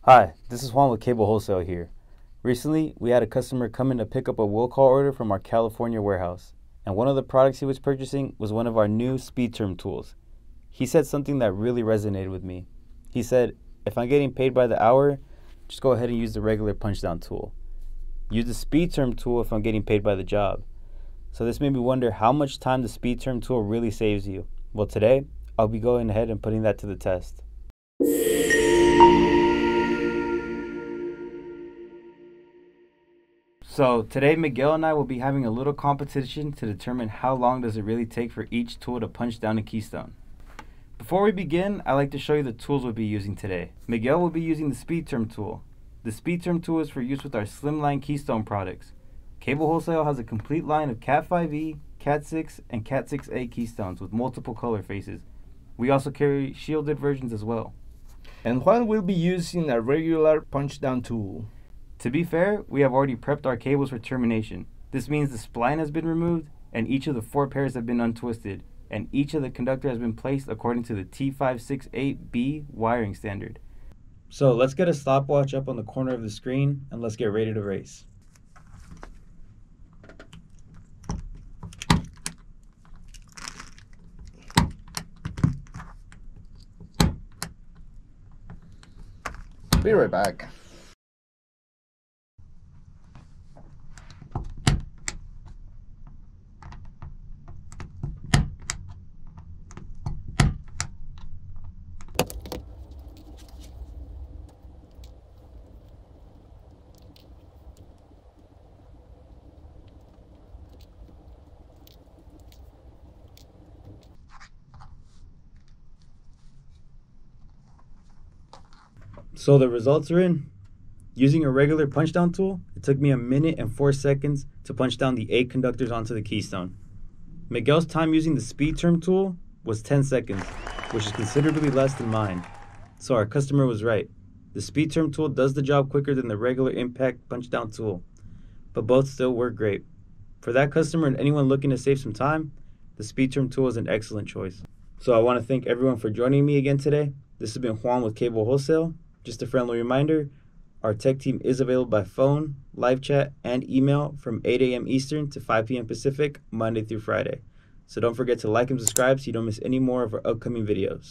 Hi, this is Juan with Cable Wholesale here. Recently, we had a customer come in to pick up a will call order from our California warehouse, and one of the products he was purchasing was one of our new speed term tools. He said something that really resonated with me. He said, if I'm getting paid by the hour, just go ahead and use the regular punch down tool. Use the speed term tool if I'm getting paid by the job. So this made me wonder how much time the speed term tool really saves you. Well, today, I'll be going ahead and putting that to the test. So today Miguel and I will be having a little competition to determine how long does it really take for each tool to punch down a keystone. Before we begin, I'd like to show you the tools we'll be using today. Miguel will be using the speed term tool. The speed term tool is for use with our slimline keystone products. Cable Wholesale has a complete line of Cat 5e, Cat 6, and Cat 6a keystones with multiple color faces. We also carry shielded versions as well. And Juan will be using a regular punch down tool. To be fair, we have already prepped our cables for termination. This means the spline has been removed and each of the 4 pairs have been untwisted, and each of the conductor has been placed according to the T568B wiring standard. So let's get a stopwatch up on the corner of the screen and let's get ready to race. Be right back. So the results are in. Using a regular punch down tool, it took me 1 minute and 4 seconds to punch down the 8 conductors onto the keystone. Miguel's time using the speed term tool was 10 seconds, which is considerably less than mine. So our customer was right. The speed term tool does the job quicker than the regular impact punch down tool, but both still work great. For that customer and anyone looking to save some time, the speed term tool is an excellent choice. So I want to thank everyone for joining me again today. This has been Juan with Cable Wholesale. Just a friendly reminder, our tech team is available by phone, live chat, and email from 8 a.m. Eastern to 5 p.m. Pacific, Monday through Friday. So don't forget to like and subscribe so you don't miss any more of our upcoming videos.